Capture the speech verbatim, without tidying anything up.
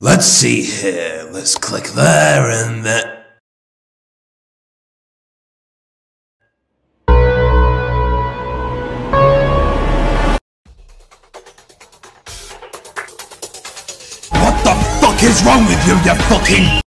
Let's see here. Let's click there and there. What the fuck is wrong with you, you fucking...